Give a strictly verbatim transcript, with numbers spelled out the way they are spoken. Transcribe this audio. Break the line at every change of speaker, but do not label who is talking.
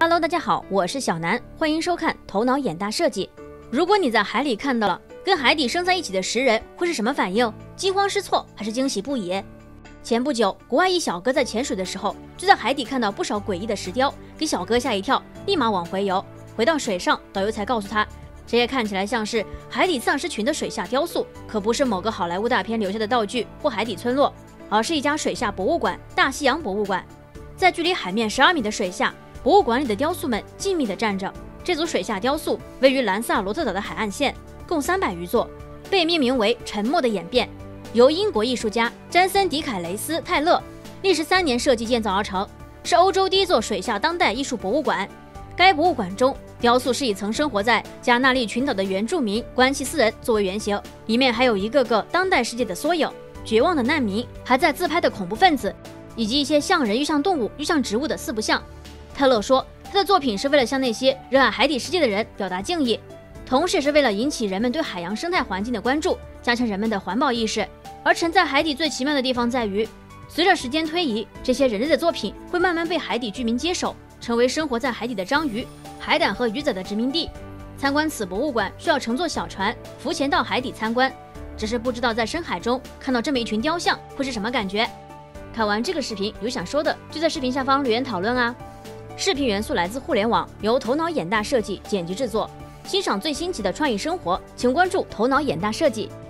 Hello， 大家好，我是小南，欢迎收看头脑眼大设计。如果你在海里看到了跟海底生在一起的食人，会是什么反应？惊慌失措还是惊喜不已？前不久，国外一小哥在潜水的时候，就在海底看到不少诡异的石雕，给小哥吓一跳，立马往回游。回到水上，导游才告诉他，这些看起来像是海底丧尸群的水下雕塑，可不是某个好莱坞大片留下的道具或海底村落，而是一家水下博物馆——大西洋博物馆。在距离海面十二米的水下，博物馆里的雕塑们静谧地站着。这组水下雕塑位于兰萨罗特岛的海岸线，共三百余座，被命名为沉默的演变，由英国艺术家詹森·迪凯雷斯·泰勒历时三年设计建造而成，是欧洲第一座水下当代艺术博物馆。该博物馆中，雕塑是以曾生活在加那利群岛的原住民关系斯人作为原型，里面还有一个个当代世界的缩影，绝望的难民，还在自拍的恐怖分子，以及一些像人又像动物又像植物的四不像。泰勒说，他的作品是为了向那些热爱海底世界的人表达敬意，同时也是为了引起人们对海洋生态环境的关注，加强人们的环保意识。而沉在海底最奇妙的地方在于，随着时间推移，这些人类的作品会慢慢被海底居民接手，成为生活在海底的章鱼、海胆和鱼仔的殖民地。参观此博物馆需要乘坐小船浮潜到海底参观，只是不知道在深海中看到这么一群雕像会是什么感觉。看完这个视频有想说的，就在视频下方留言讨论啊！视频元素来自互联网，由头脑眼大设计剪辑制作。欣赏最新奇的创意生活，请关注头脑眼大设计。